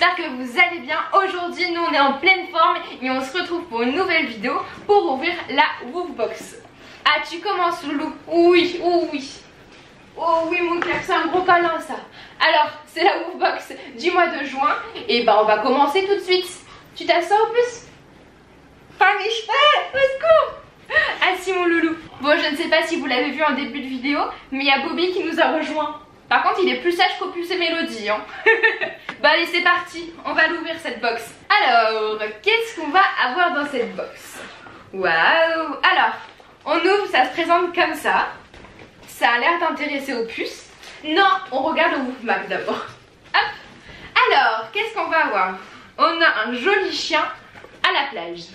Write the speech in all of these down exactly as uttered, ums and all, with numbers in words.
j'espère que vous allez bien. Aujourd'hui nous on est en pleine forme et on se retrouve pour une nouvelle vidéo pour ouvrir la Woofbox. Ah, tu commences Loulou? Oui, oh oui. Oh oui mon cœur, c'est un gros câlin ça. Alors c'est la Woofbox du mois de juin. Et bah on va commencer tout de suite. Tu t'assois au plus? Pas mes cheveux, au secours. Assis mon loulou. Bon, je ne sais pas si vous l'avez vu en début de vidéo, mais il y a Bobby qui nous a rejoint. Par contre il est plus sage qu'Opus et Mélodie hein. Bah allez, c'est parti, on va l'ouvrir cette box. Alors, qu'est-ce qu'on va avoir dans cette box? Waouh. Alors, on ouvre, ça se présente comme ça. Ça a l'air d'intéresser Opus. Non, on regarde le Woofmac d'abord. Hop. Alors, qu'est-ce qu'on va avoir? On a un joli chien à la plage.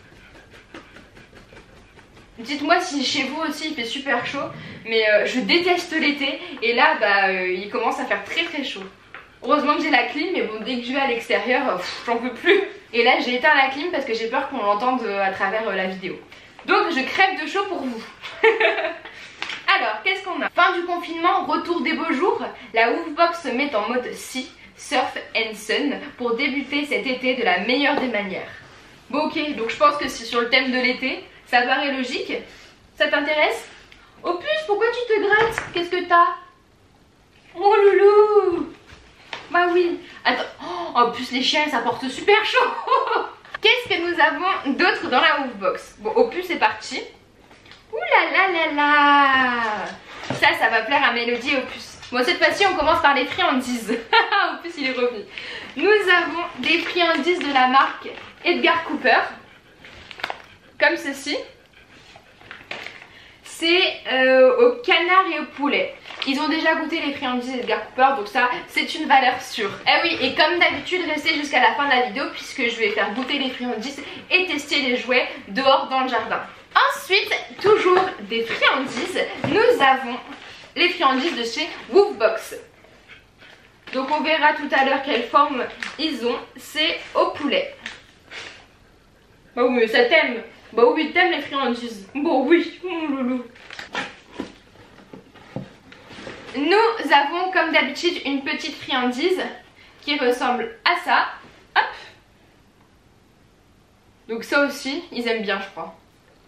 Dites-moi si chez vous aussi il fait super chaud, mais euh, je déteste l'été et là bah euh, il commence à faire très très chaud. Heureusement que j'ai la clim, mais bon, dès que je vais à l'extérieur, euh, j'en peux plus. Et là j'ai éteint la clim parce que j'ai peur qu'on l'entende euh, à travers euh, la vidéo. Donc je crève de chaud pour vous. Alors qu'est-ce qu'on a? Fin du confinement, retour des beaux jours. La Woofbox se met en mode Sea, Surf and Sun pour débuter cet été de la meilleure des manières. Bon ok, donc je pense que c'est sur le thème de l'été. Ça paraît logique. Ça t'intéresse? Opus, pourquoi tu te grattes? Qu'est-ce que t'as? Mon loulou. Bah oui. Attends. Oh, en plus les chiens ça porte super chaud. Qu'est-ce que nous avons d'autre dans la Woofbox? Bon, Opus c'est parti. Ouh là là là là. Ça, ça va plaire à Mélodie et Opus. Bon, cette fois-ci on commence par les friandises. Opus il est revenu. Nous avons des friandises de la marque Edgar Cooper. Comme ceci. C'est euh, au canard et au poulet. Ils ont déjà goûté les friandises Edgar Cooper, donc ça c'est une valeur sûre. Eh oui, et comme d'habitude restez jusqu'à la fin de la vidéo puisque je vais faire goûter les friandises et tester les jouets dehors dans le jardin. Ensuite, toujours des friandises, nous avons les friandises de chez Woofbox. Donc on verra tout à l'heure quelle forme ils ont. C'est au poulet. Bah oui, mais ça t'aime. Bah oui, t'aimes les friandises. Bon oui, mon loulou. Nous avons comme d'habitude une petite friandise qui ressemble à ça. Hop. Donc ça aussi, ils aiment bien je crois.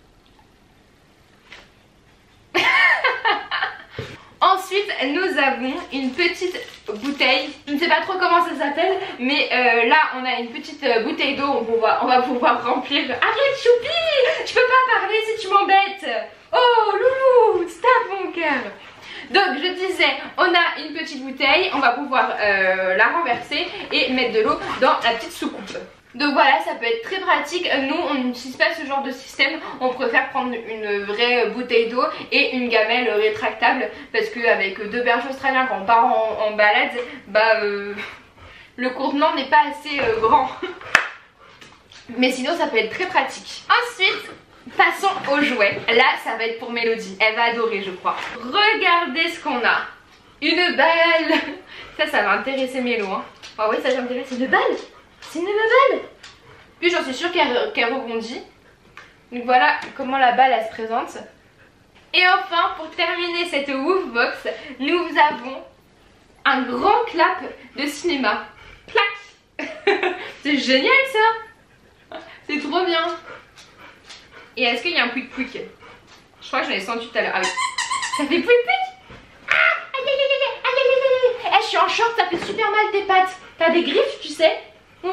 Ensuite, nous avons une petite bouteille. Je ne sais pas trop comment ça s'appelle, mais euh, là, on a une petite euh, bouteille d'eau. On va, on va pouvoir remplir. Arrête, Choupi! Je peux pas parler si tu m'embêtes. Oh, loulou, stop mon cœur. Donc, je disais, on a une petite bouteille. On va pouvoir euh, la renverser et mettre de l'eau dans la petite soucoupe. Donc voilà, ça peut être très pratique. Nous on n'utilise pas ce genre de système. On préfère prendre une vraie bouteille d'eau et une gamelle rétractable. Parce qu'avec deux bergers australiens quand on part en, en balade, bah euh, le contenant n'est pas assez euh, grand. Mais sinon ça peut être très pratique. Ensuite, passons aux jouets. Là ça va être pour Mélodie. Elle va adorer je crois. Regardez ce qu'on a. Une balle. Ça, ça va intéresser Mélo hein. Ah oui, ça m'intéresse. Une balle. C'est une balle. Puis j'en suis sûre qu'elle qu'elle rebondit. Donc voilà comment la balle elle se présente. Et enfin pour terminer cette Woofbox, nous avons un grand clap de cinéma. Clac. C'est génial ça. C'est trop bien. Et est-ce qu'il y a un quick quick? Je crois que je l'ai senti tout à l'heure. Ah oui. Ça fait quick quick. Ah, aïe aïe aïe aïe aïe aïe aïe. Eh, je suis en short, ça fait super mal tes pattes. T'as des griffes tu sais? Ouais.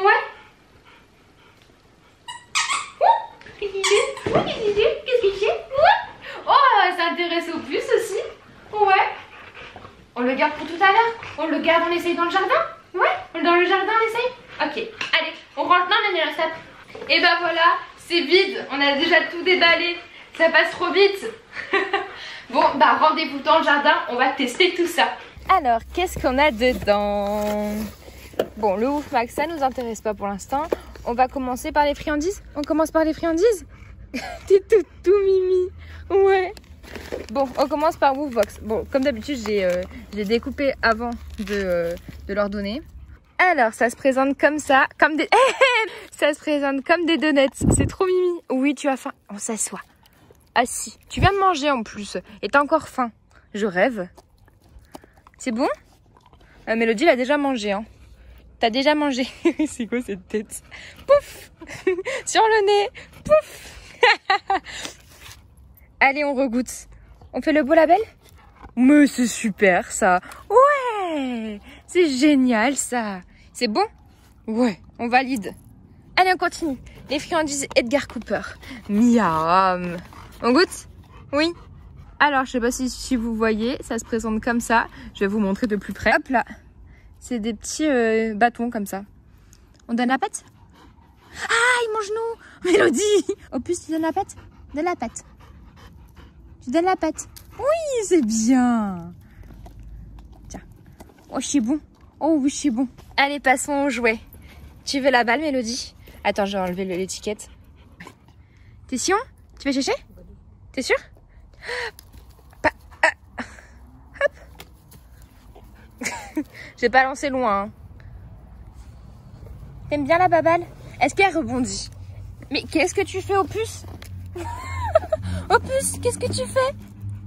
Qu'est-ce qu'il fait? Qu'est-ce qu'il fait? Oh, ça intéresse au plus aussi. Ouais. On le garde pour tout à l'heure. On le garde, on essaye dans le jardin. Ouais. Dans le jardin, on essaye. Ok. Allez, on rentre. Non, non, non, stop. Et bah voilà, c'est vide. On a déjà tout déballé. Ça passe trop vite. Bon, bah rendez-vous dans le jardin. On va tester tout ça. Alors, qu'est-ce qu'on a dedans? Bon, le Woofmac, ça nous intéresse pas pour l'instant. On va commencer par les friandises. On commence par les friandises. T'es tout, tout mimi. Ouais. Bon, on commence par Woofbox. Bon, comme d'habitude, j'ai euh, découpé avant de, euh, de leur donner. Alors, ça se présente comme ça, comme des... ça se présente comme des donuts. C'est trop mimi. Oui, tu as faim. On s'assoit. Assis. Tu viens de manger en plus. Et t'as encore faim. Je rêve. C'est bon? La Mélodie l'a déjà mangé, hein. T'as déjà mangé. C'est quoi cette tête? Pouf. Sur le nez. Pouf. Allez, on regoute. On fait le beau label? Mais c'est super ça. Ouais. C'est génial ça. C'est bon? Ouais, on valide. Allez, on continue. Les friandises Edgar Cooper. Miam. On goûte? Oui. Alors, je sais pas si, si vous voyez, ça se présente comme ça. Je vais vous montrer de plus près. Hop là. C'est des petits euh, bâtons comme ça. On donne la pâte? Ah, il mange nous. Mélodie. Opus, tu donnes la pâte? Donne la pâte. Tu donnes la pâte. Oui, c'est bien. Tiens. Oh, c'est bon. Oh oui, c'est bon. Allez, passons au jouet. Tu veux la balle, Mélodie? Attends, je vais enlever l'étiquette. T'es sûr? Tu veux chercher? T'es sûr? Pas... ah. Hop. J'ai pas lancé loin. Hein. T'aimes bien la baballe? Est-ce qu'elle rebondit? Mais qu'est-ce que tu fais, Opus? Opus, qu'est-ce que tu fais?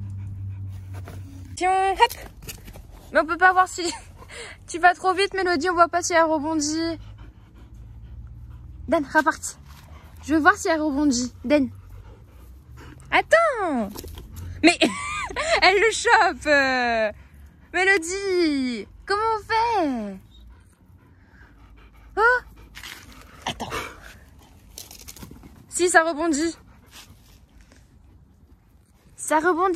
Tiens, hop. Mais on peut pas voir si... Tu vas trop vite, Mélodie, on voit pas si elle rebondit. Dan, reparti. Je veux voir si elle rebondit. Dan. Attends. Mais elle le chope. euh... Mélodie, comment on fait? Oh. Attends. Si, ça rebondit. Ça rebondit.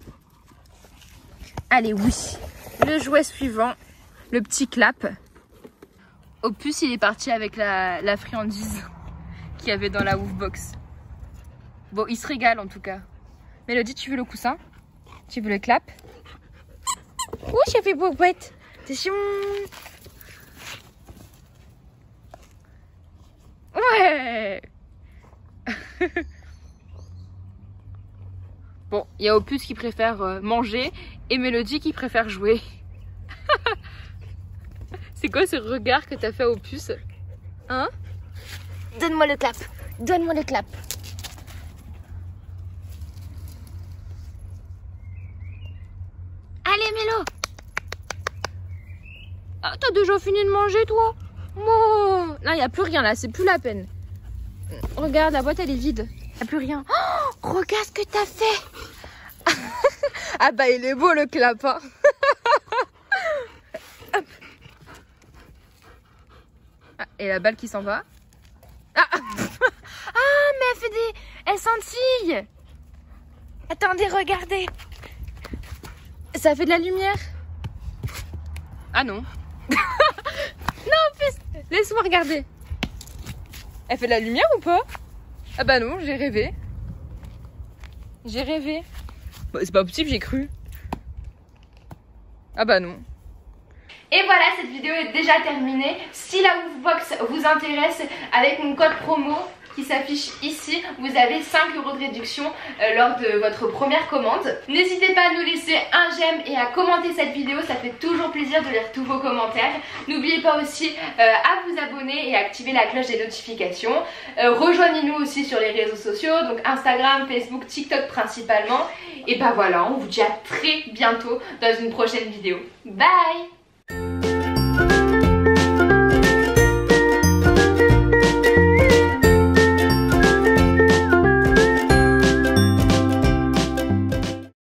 Allez, oui. Le jouet suivant. Le petit clap. Opus, il est parti avec la, la friandise qu'il y avait dans la Woofbox. Bon, il se régale en tout cas. Mélodie, tu veux le coussin? Tu veux le clap? Ouh, j'ai fait bobouette. Attention. Ouais. Bon, il y a Opus qui préfère euh, manger et Mélodie qui préfère jouer. C'est quoi ce regard que t'as fait à Opus? Hein? Donne-moi le clap. Donne-moi le clap. Allez, Mélo. Ah, t'as déjà fini de manger, toi? Oh. Non, il n'y a plus rien là, c'est plus la peine. Regarde, la boîte, elle est vide. Il n'y a plus rien. Oh, regarde ce que t'as fait. Ah bah, il est beau le clap, hein. Hop. Ah, et la balle qui s'en va. Ah. Ah, mais elle fait des... Elle scintille. Attendez, regardez. Ça fait de la lumière. Ah non. Non, en plus, laisse-moi regarder. Elle fait de la lumière ou pas? Ah bah non, j'ai rêvé. J'ai rêvé. Bah, c'est pas possible, j'ai cru. Ah bah non. Et voilà, cette vidéo est déjà terminée. Si la Woofbox vous intéresse, avec mon code promo qui s'affiche ici, vous avez cinq euros de réduction euh, lors de votre première commande. N'hésitez pas à nous laisser un j'aime et à commenter cette vidéo, ça fait toujours plaisir de lire tous vos commentaires. N'oubliez pas aussi euh, à vous abonner et à activer la cloche des notifications. Euh, Rejoignez-nous aussi sur les réseaux sociaux, donc Instagram, Facebook, TikTok principalement. Et bah voilà, on vous dit à très bientôt dans une prochaine vidéo. Bye!